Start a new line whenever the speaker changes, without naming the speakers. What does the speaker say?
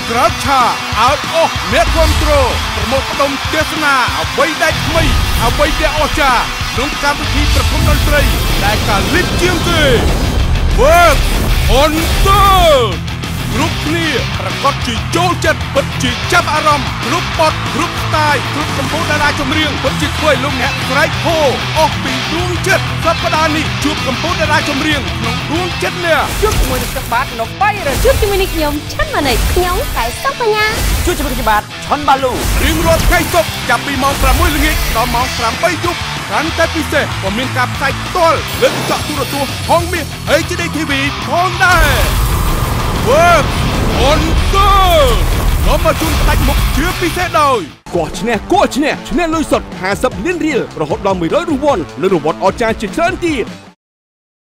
ក្រោបឆាអោតអស់អ្នកគ្រប់គ្រងប្រមូលផ្ដុំទេសនាអ្វីដែលថ្មីអ្វីដែលអស្ចារ្យក្នុងកម្មវិធីប្រគំតន្ត្រីដែលកាលិតជាងគេ Work on Tour គ្រប់គ្នាប្រកាសជាចូលចិត្តពិតជាចាប់អារម្មណ៍គ្រប់បទគ្រប់ស្ទាយគ្រប់កម្ពុជាតារាចម្រៀងពិតជាធ្វើឲ្យលោកអ្នកស្រែកហូអស់ពីដួងចិត្តសប្តាហ៍នេះជួបកម្ពុជាតារាចម្រៀងក្នុងដួងចិត្តនេះជួបជាមួយនឹងបាទនៅ3រជួបជាមួយនឹងខ្ញុំឆាន់ម៉ាណិចខ្ញុំកែសុបញ្ញាជួបជាមួយនឹងបាទឆាន់បាឡូរៀងរាល់ថ្ងៃសុក្រចាប់ពីម៉ោង 6 ល្ងាចដល់ម៉ោង 8 យប់កាន់តែពិសេសក៏មានការផ្សាយផ្ទាល់លើកញ្ចក់ទូរទស្សន៍ហងមាស HD TV ផងដែរ Work on Tour នាំមកជូនផ្ដាច់មុខជាពិសេសដោយគោះឈ្នះឈ្នះលុយសុទ្ធ50លានរៀលរហូតដល់100រង្វាន់និងរង្វាន់អស្ចារ្យជាច្រើនទៀត